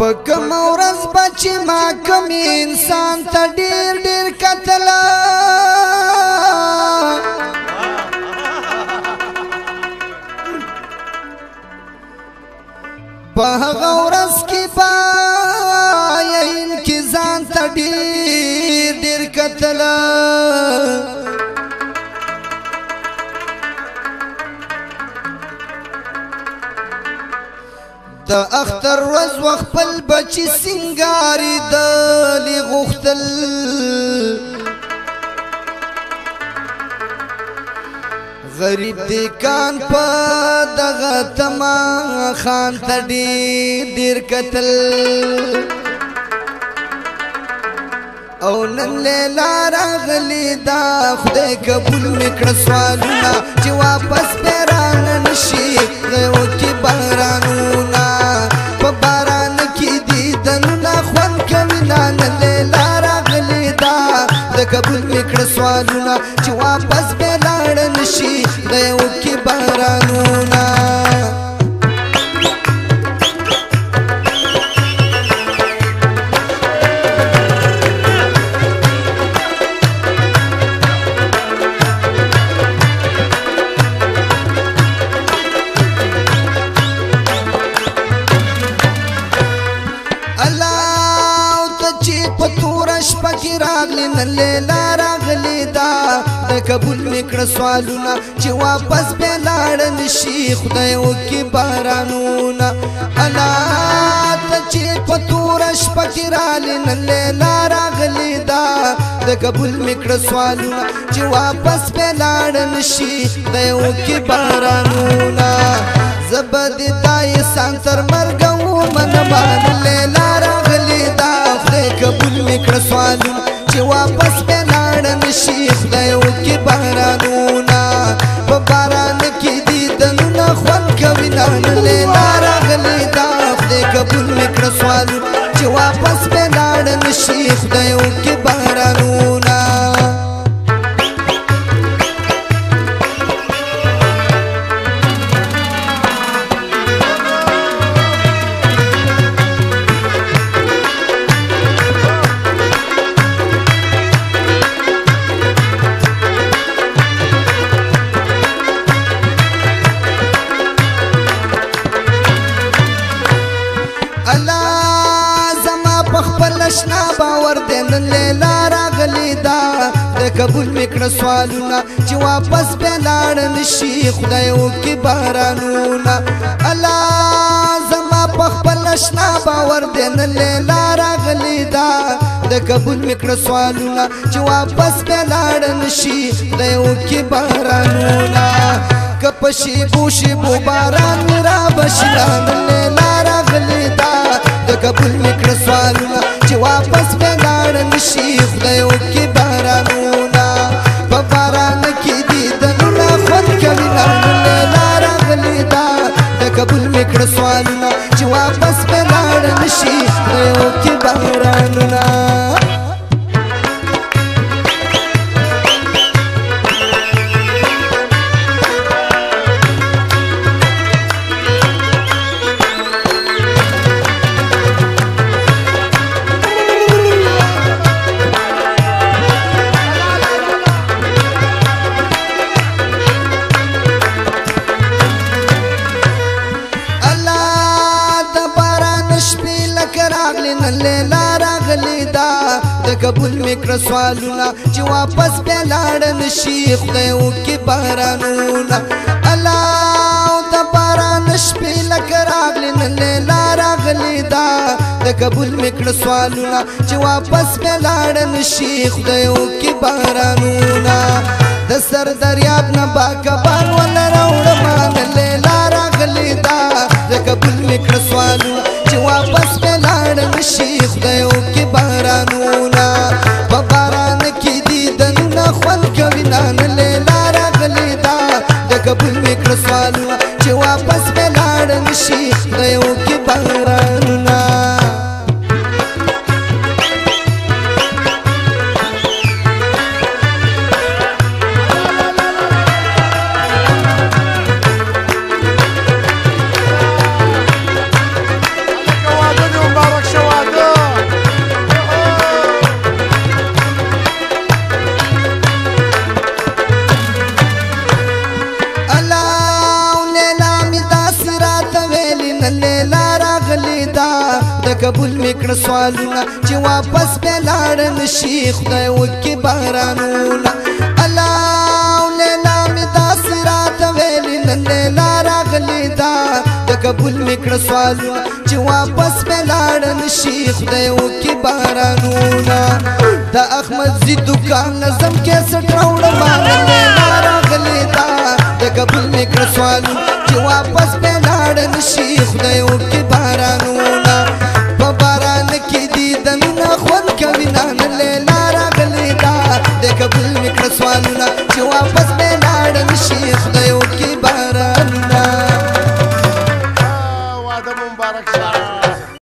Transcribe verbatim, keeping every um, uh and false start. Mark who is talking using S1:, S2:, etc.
S1: په کوم ورځ بچ ما کوم انسان ته ډیر ډیر قتل په هغه ورځ کې با انکه ځان ته ډیر ډیر قتل د اختر روز وخپل بچی سنگاری دلی غختل غریب دیکان پا دغه تما خان ته ډیر ډیر قتل او نن لیلا راغلی دا خدای قبول میکړه سوالونه چې واپس بیران نشي غیو کې بارانونه په باران کې دیدنونه خوند کوي نن لیلا راغلی دا د قبول میکړه سوالونه چې واپس بیران نشي غیو کې بارانونه لیلا راغلی دا د قبول میکړه سوالونه چې واپس به لاړ نشي خدای وکي بارانونه الا ته چې په تور شپه کې راغلی نن لیلا راغلی دا د قبول میکړه سوالونه چې واپس به لاړ نشي خدای وکي بارانونه زبد دای سان تر مرګ و من مان لیلا راغلی دا خدای قبول میکړه سوالونه چې واپس به لاړ نشي خدای وکي بارانونه په باران کې دیدنونه خوند کوي نن لیلا راغلی دا خدای قبول میکړه سوالونه چې واپس به لاړ نشي خدای وکي بارانونه اشنا باور دې نن لیلا راغلی دا د قبول میکړه سوالونه چې واپس به لاړ نشي خدای وکي بارانونه الله زما په خپل اشنا باور دې نن لیلا راغلی دا د قبول میکړه سوالونه چې واپس به لاړ نشي خدای وکي بارانونه کپشي بوشي بو باران را بشلا نن لیلا راغلی دا د قبول میکړه سوالونه چې واپس به لاړ نشي خدای وکي بارانونه په باران کې دیدنونه خوند کوي نن لیلا راغلی دا د قبول میکړه سوالونه چې واپس به لاړ نشي خدای وکي بارانونه لیلا راغلی دا د قبول میکړه سوالونه چې واپس به لاړ نشي خدای وکي بارانونه الله د باران شپې لکه راغلی نن لیلا راغلی دا د قبول میکړه سوالونه چې واپس به لاړ نشي خدای وکي بارانونه د سر دریاب نه باکبان ولا راوړم نن لیلا راغلی دا د قبول میکړه سوالونه چې واپس به لاړ نشي خدای وکي بارانونه په باران کې دیدنونه خوند کوي نن لیلا راغلی دا د قبول میکړه سوالونه چې واپس به لاړ نشي خدای وکي بارانونه
S2: Come on,
S1: قبول میکړه سوالونه چې واپس به لاړ نشي خدای وکړي بارانونه الله لیلا مې داسې راته ویلي نن لیلا راغلې ده د قبول میکړه سوالونه چې واپس به لاړ نشي خدای وکړي بارانونه د احمد زی دکان نظم کیسټ راوړم نن لیلا راغلې ده د قبول میکړه سوالونه چې واپس به لاړ نشي خدای وکړي بارانونه